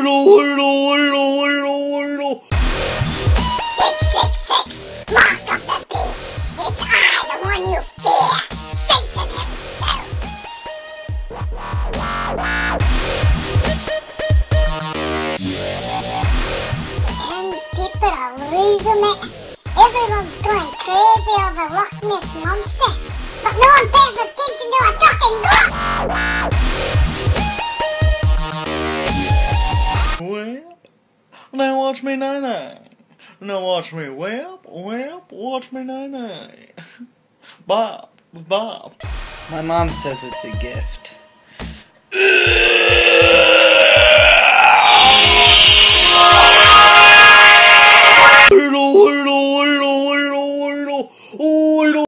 Idle. 666, Mark of the Beast. It's I, the one you fear, Satan himself. The townspeople are losing it. Everyone's going crazy over Loch Ness Monster. But no one pays attention to a fucking ghost! Well, now watch me nay-nay. Now watch me whip, watch me nay-nay. Bob. My mom says it's a gift.